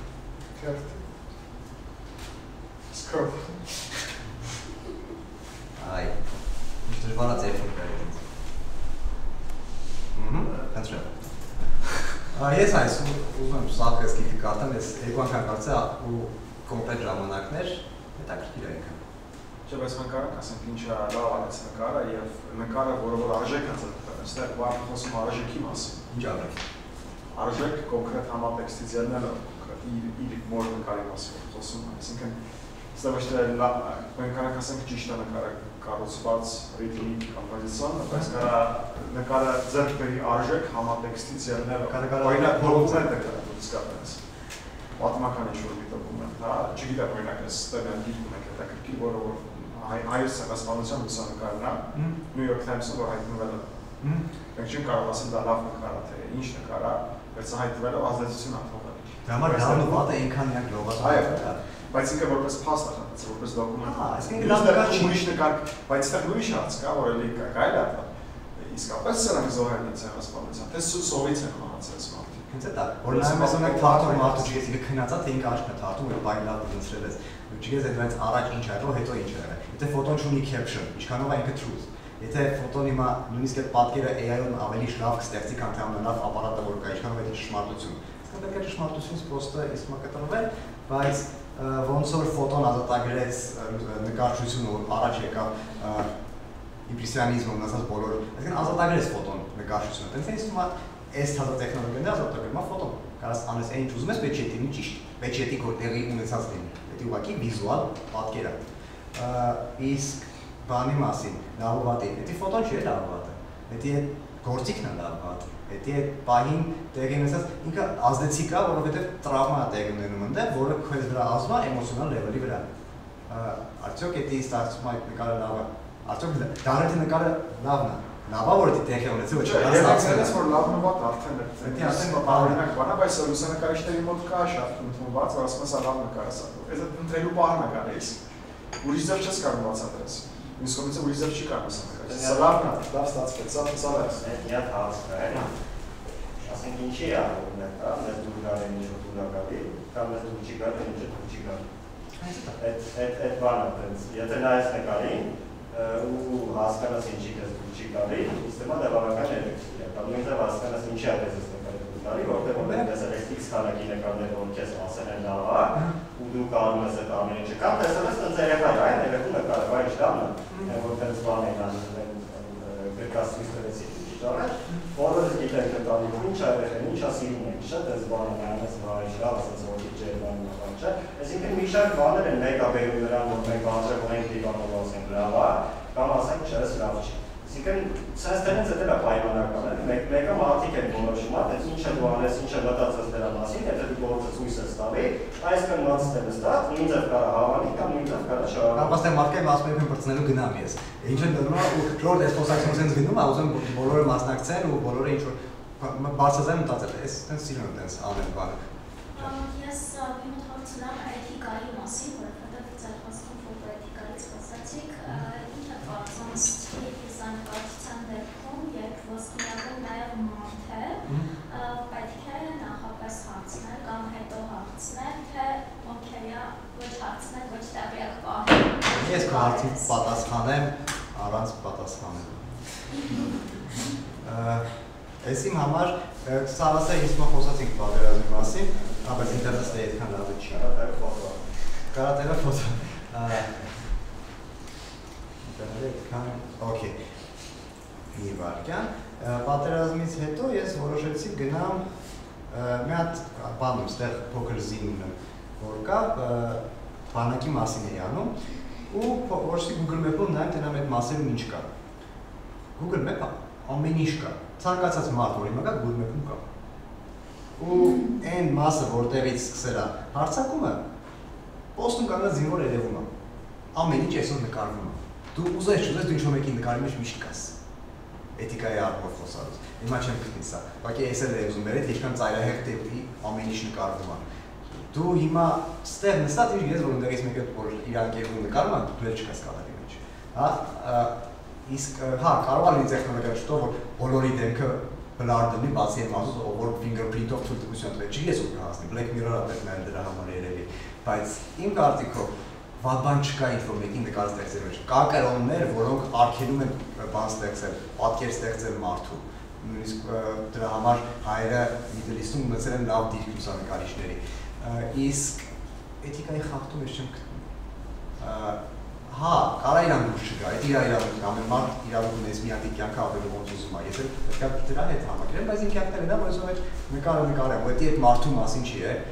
Սկով։ Այ, ինչ դժվար է ձեր ֆոտոյի ինձ։ Հմ, խնդրեմ։ Ես այս ուզում եմ սաղկես գիտի կարտեմ, ես երկու անգամ կարծե ու կոմպլետ ժամանակներ, հետաքրքիր է ինքը։ Չէ, բայց մենք կարող ենք ասենք ինչա լավ արեց նկարը եւ նկարը, որը որ արժեք է ծրտել, այստեղ բառը խոսում արժեքի մասին։ Ինչ արժեք։ Արժեք կոնկրետ համատեքստից ելնելը, իր մոր նկարի մասին խոսում, այսինքն այստեղ ոչ թե մենք կարող ենք ասենք ճիշտ է նկարը կառուցված ռիթմիկ կոմպոզիցիոն, բայց կարա նկարը ձեռք բերի արժեք համատեքստից ելնելով։ Օրինակ դոկումենտ է կարա իսկապես։ Պատմական ինչ-որ մի դոկումենտ, հա, չգիտեմ օրինակ այս տվյալ գիրք ունենք հետաքրքիր, որը որ հայոց ցեղասպանության լուսանկարն է, New York Times-ում որ հայտնվել է։ Մենք չենք կարող ասել դա լավ նկար է, թե ինչ նկար է, բայց հայտնվելով ազդեցություն է թողել։ Դա համար լավ նկարը այնքան միակ լողացած է։ Բայց ինքը որպես փաստ է խնդրել, որպես դոկումենտ։ Հա, այսինքն լավ նկար չի ուրիշ նկար, բայց այստեղ ուրիշ հարց կա, որ էլի կա, կարելի է իսկապես սրանք զոհել են ցեղասպանության, թե սովից են մահացած մարդիկ։ Հենց դա, որ նայում ես օրինակ թաթում մարդու չգես, ինքը քնածա թե ինքը աչքն է թաթում, որ բայ լավ դնցրել ես։ Չգես այդպես առաջ ինչ ա եղել, հետո ինչ ա եղել։ Եթե ֆոտոն չունի caption, ինչքանով է ինքը truth։ Եթե ֆոտոն հիմա նույնիսկ այդ պատկերը A I-ում ավելի լավ կստեղծի, քան թե ամենալավ ապարատը որ կա, ինչքանով է ճշմարտություն։ Իսկ դա ճշմարտությունից պոստը իսկ մա կտրվել, բայց ոնց որ ֆոտոն ազատագրեց նկարչությունը, որ առաջ եկավ իմպրեսիոնիզմը ունեցած բոլորը, այսինքն ազատագրեց ֆոտոն նկարչությունը։ Տենց է իսկում այս թազա տեխնոլոգիան ազատագրում է ֆոտոն։ Կարաս անես այն ինչ ուզում ես, պետք չէ դինի ճիշտ, պետք չէ դի տեղի ունեցած լինի։ Պետք է ուղղակի վիզուալ պատկեր է։ Իսկ բանի մասին, լավ ու վատի, դա ֆոտոն չի լավ ու վատը։ Դա գործիքն է լավ վատ։ Դա պահին տեղի ունեցած ինքը ազդեցիկ է, որովհետև տրավմա է տեղի ունենում այնտեղ, որը քեզ վրա ազդում է էմոցիոնալ լեվելի վրա։ Արդյոք դա ստացվում է նկարը լավ է։ Արդյոք դարեթի նկարը լավն է։ Լավ է, որ դա տեղի ունեցել, ոչ թե ստացվում է, որ լավն ու վատը արդեն է։ Դա արդեն բարօրինակ բան է, բայց լուսանկարիչների մոտ կա շատ ընդունված, որ ասում ես լավ նկար է։ Դա ընտրելու բառն է գալիս։ Ուրիշ ձև չես կարող բացատրես։ Մյուս կողմից ուրիշ ձև չի կարող ասել։ Սա լավն է, լավ ստացվեց, սա սա է։ Դա հարցն է։ Ասենք ինչի է առնվում դա, մեզ դուր գալի, ինչ դուր գալի, կամ մեզ դուր չի գալի, ինչ դուր չի գալի։ Այդ այդ այդ բանը դենց, եթե նայես նկարին ու հասկանաս ինչի դες դուր չի գալի, իստեմա դա բավական էլեկտրիկ է։ Կամ նույնիսկ հասկանաս ինչի է դες նկարի դուր գալի, որտեղ որ դες էլեկտրիկ քանակի նկարները որ քեզ ասել են լավ է, ու դու կարող ես այդ ամեն ինչը կամ տեսել ես դες երեխա է, այն երեխու նկարը, բայց լավն է, որ դες բան են անում, գրկասից դրեցի Բոլորը գիտենք ընտանիքում ինչ է երեխան, ինչ է սիրում ենք, շատ էս բանը նայես վայ, լավ ասած որ դիջեյ բանը նման չէ։ Այսինքն մի շարք բաներ են մեկ աբերում նրան, որ մենք բաժանվում ենք դիվանով ասենք լավ է, կամ ասենք չէ, էս լավ չի։ Այսինքն սենց դրանից հետո է պայմանական է, մեկ մեկը մարդիկ են որոշում, այդ ինչ է դու անես, ինչ է մտածես դրա մասին, եթե դու գործը ցույց ես տալի, այսքան մածս է նստած, նույնիսկ կարա հավանի կամ նույնիսկ կարա շարունակի։ Կամ ասեմ մարդկային ասում եմ բրցնելու գնամ ես։ Ինչ են դնում ու ժորդ այս խոսակցությունը sense գնում, ուզում բոլորը մասնակցեն ու բոլորը ինչ որ բարձրացան մտածել, այս sense սիրուն է sense ամեն բանը։ Ես իմոտ հարցնամ էթիկայի մասին, որովհետև ձեր խոսքում ֆոտո էթիկայից խոսացիք, ինչ է կարծում սթրիթ դիզայնության դեպքում, երբ ոսկորյակը նաև մարդ է, պետք է նախապես հարցնել կամ հետո հարցնել, թե օքեյ է, ոչ հարցնել, ոչ տեղյակ պահել։ Ես քո հարցին պատասխանեմ առանց պատասխանելու։ Այս իմ համար սա ասա ինձ մա խոսացինք պատերազմի մասին, բայց ինտերնետը այդքան լավ չի։ Կարատերը ֆոտո։ Կարատերը ֆոտո։ Ինտերնետը օքեյ։ Մի վարքյան։ Պատերազմից հետո ես որոշեցի գնամ մի հատ բան ստեղ փոքր զին ունեմ, որ կա բանակի մասին էի անում ու որոշեցի Google Map-ում նայեմ թե նա այդ մասերում ինչ կա։ Google Map-ը ամեն ինչ կա։ Ցանկացած մարդ, որ հիմա կա Google Map-ում կա։ Ու այն մասը, որտեղից սկսել է հարձակումը, պոստում կանգնած զինվոր երևում է։ Ամեն ինչ այսօր նկարվում է։ Դու ուզես, չուզես, դու ինչ-որ մեկի նկարի մեջ միշտ կաս։ Էթիկայի առումով խոսալուց։ Հիմա չեմ գտնի սա։ Ուղղակի էս էլ է ուզում բերել, ինչքան ծայրահեղ դեպի ամեն ինչ նկարվում է։ Դու հիմա ստեղ նստած ինչ գիտես, որ ընդեղից մեկը որ իր անկերում նկարում է, դու էլ չկաս կադարի մեջ։ Հա, իսկ հա, կարող է լինի տեխնոլոգիա շուտով, որ բոլորի դեմքը բլար դնի, բացի այն մասից, որ fingerprint-ով թույլտվություն տվի, չի ես ու կհասնի, Black Mirror-ը պետք նայել դրա համար երևի, բայց իմ կարծիքով վատ բան չկա ինչ-որ մեկի նկար ստեղծել մեջ։ Կա կրոններ, որոնք արգելում են բան ստեղծել, պատկեր ստեղծել մարդու։ Նույնիսկ դրա համար հայերը Middle East-ում ունեցել են լավ դիրք լուսանկարիչների։ Իսկ էթիկայի խախտում ես չեմ գտնում։ Հա, կարա իրան դուրս չգա, այդ իր իրավունքն է, ամեն մարդ իրավունք ունի մի հատ կյանքը ապրելու ոնց ուզում է, ես էլ պետք է դրա հետ համակերեմ, բայց ինքն էլ դա որ այսօր նկարը նկարեմ, որ դա այդ մարդու մասին չի է,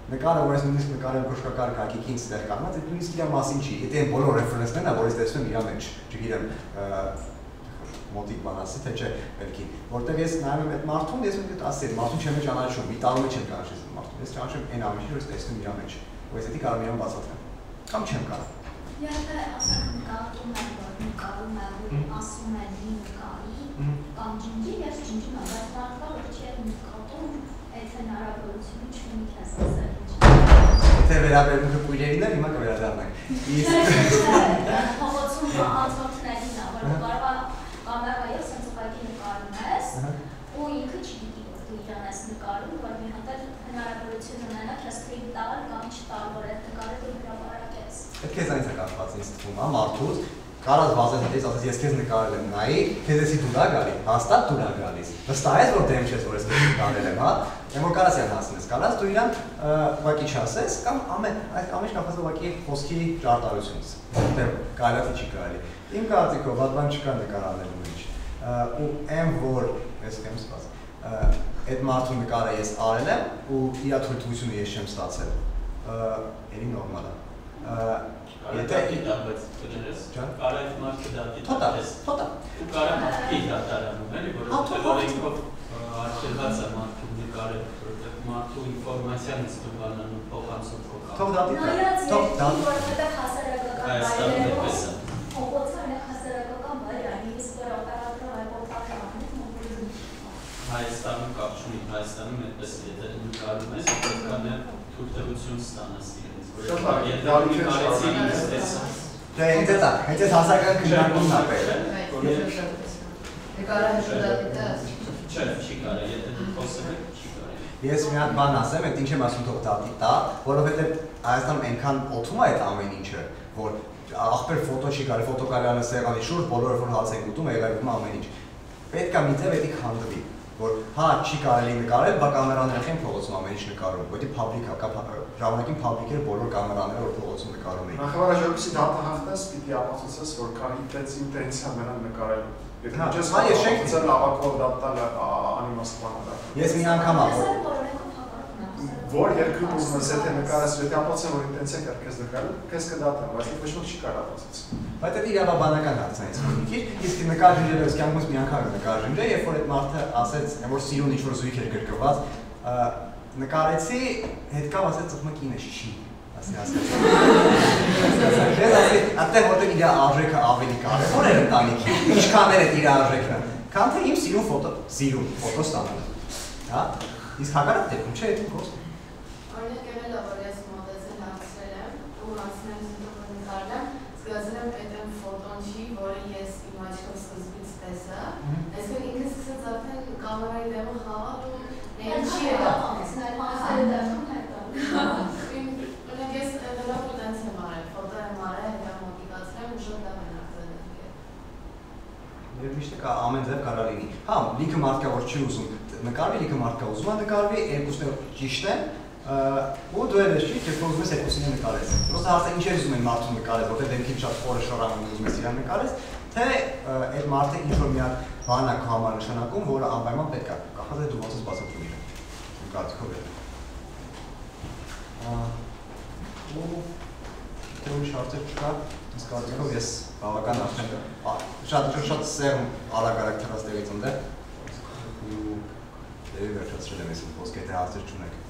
նկարը, որ ես նույնիսկ նկարել կոշկակար կայքիքին ստեղ կանգնած, այդ նույնիսկ իր մասին չի։ Եթե այն բոլոր ռեֆերենսներն են, որ ես տեսնում եմ իր մեջ, չգիտեմ, մոտիկ բան ասի, թե չէ, պետքի, որտեղ ես նայում եմ այդ մարդուն, ես մտքիդ ասի, մարդուն չեմ ճանաչում, մի տարու մեջ եմ ճանաչել այդ մարդուն, ես ճանաչում այն ամենը, որ ես տեսնում իր մեջ, որ ես դա կարող եմ բացատրեմ, կամ չեմ կարող։ Եթե ասենք նկատում եմ, որ նկարում եմ, ասում եմ մի նկարի, կամ ջնջի, ես ջնջում եմ, բայց մարդկա, որ չի նկատում, այդ հնարավորությունը չունի քեզ ասել։ Եթե վերաբերմունքը կույրերին է, հիմա կվերադառնանք։ Փոխոցում անցորդներին է, որ կարող է կամերայով սենց ուղղակի նկարում ես, ու ինքը չգիտի, որ դու իրան ես նկարում, որ մի հատ էլ հնարավորություն ունենա քեզ թույլ տալ կամ չտալ, որ այդ նկարը դու հրապարակես։ Այդ քեզ այնց է կապված ինձ թվում, հա, մարդուց, կարած վազես հետից ասես ես քեզ նկարել եմ, նայի, քեզ էսի դու դա գալի, հաստատ դու դա գալիս։ Վստահ ես, որ դեմ չես, որ ես քեզ նկարել եմ, հա, այն որ կարաս յան հասնես, կարաս դու իրան ուղղակի չասես, կամ ամեն այդ ամեն կապված ուղղակի խոսքի ճարտարությունից, որտեղ կարելի չի կարելի։ Իմ կարծիքով վատ բան չկա նկարանելու մեջ, ու այն որ ես կեմ սպաս, այդ մարդու նկարը ես արել եմ, ու իր թույլտվությունը ես չեմ ստացել, երի նորմալ է։ Եթե դա բայց կներես, կարա այդ մարդը դա դիտես։ Թոտա։ Ու կարա մարդի դա տարանում, էլի, որովհետև օրենքով արգելված է մարդու նկարել, որովհետև մարդու ինֆորմացիան ստու բանանում փոխանցում փոխանցում։ Թող դա դիտա։ Թող դա։ Որովհետև հասարակական Հայաստանում դեպս է։ Փոխոցը հասարակական բայր է, իսկ որ օպերատորը այլ օպերատորը Հայաստանում կապ չունի, Հայաստանում այդպես է, եթե դու նկարում ես, պետք է թույլտվություն ստանաս իրենից, որովհետև եթե դու նկարեցի ինձ տեսա։ Դե ինձ է դա, հենց այս հասարակական քննարկումն է պետք։ Նկարը հաշվետվիտես։ Չէ, չի կարա, եթե դու խոսել եք, չի կարա։ Ես մի հատ բան ասեմ, այդ ինչ եմ ասում թող դա դիտա, որովհետև Հայաստանում այնքան օթում է այդ ամեն ինչը, որ ախպեր ֆոտո չի կարելի, ֆոտո կարելի անես սեղանի շուրջ, բոլորը որ հաց են ուտում, եղայվում ամեն ինչ։ Պետք է մի ձև էդի քանդվի, որ հա չի կարելի նկարել, բա կամերաներով են փողոցում ամեն ինչ նկարում, որտի փաբլիկ է, կա ժամանակին փաբլիկեր բոլոր կամերաները որ փողոցում նկարում էին։ Նախավարաժ որպեսզի դատը հաղթես, պիտի ապացուցես, որ կա ինտենցիա նրան նկարելու։ Եթե չես ապացուցել լավակով դատալ անիմաստ բան է դա։ Ես մի անգամ ա որ երկրում ուզում ես եթե նկարես, եթե ապացուցեմ որ ինտենցիա կար քեզ նկարել, քեզ կդատեն, բայց ոչ ոք չի կարող ապացուցել։ Բայց դա իրավաբանական հարց է այս քիչ, իսկ նկարժինջելը կյանքումս մի անգամ նկարժինջ է, երբ որ այդ մարդը ասեց, որ սիրուն ինչ որ զույգ էր գրկված, նկարեցի, հետ կավ ասեց ծխմը կինը չի, ասի հասկացա։ Ես ասի, այդտեղ որտեղ իր արժեքը ավելի կարևոր էր ընտանիքի, ինչքան էր իր արժեքը, քան թե իմ սիրուն ֆոտո, սիրուն ֆոտո ստանալը։ Հա? Իսկ հակառակ դեպքում չէ այդ գործը։ Օրինակ եղել է, որ ես մոտեցել հարցրել եմ ու հարցնել զուտով նկարել եմ, զգացել եմ այդ այն ֆոտոն չի, որը ես իմ աչքով սկզբից տեսա, այսինքն ինքը սկսեց արդեն կամերայի դեմը խաղալ ու այն չի է անցնել, անցել դեպքում հետո։ Օրինակ ես դրանով տենց եմ արել, ֆոտո եմ արել, հետո մոտիկացրել ու շատ լավ են արձել դեպքը։ Եվ միշտ կա ամեն ձև կարա լինի։ Հա, լիքը մարդ կա, որ չի ուզում նկարվի, լիքը մարդ կա ուզում է նկարվի, երկուսն էլ ճիշտ են, ու դու էլ ես չի, երբ որ ուզում ես երկուսին նկարես։ Պրոստը հարցը ինչ ես ուզում են մարդուն նկարես, որտեղ դեմքին շատ խորը շորանում ուզում ես իրան նկարես, թե այդ մարդը ինչ որ մի հատ բան է քո համար նշանակում, որը անպայման պետք է կախված է դու ոնց ես բացատրում իրեն։ Իմ կարծիքով է։ Ու թե ուրիշ հարցեր չկա, իս կարծիքով ես բավական արդեն շատ շատ սերմ արագ-արագ թռած տեղից ընդեղ ու դեպի վերջացրել եմ ես խոսքը, եթե հարցեր չունեք։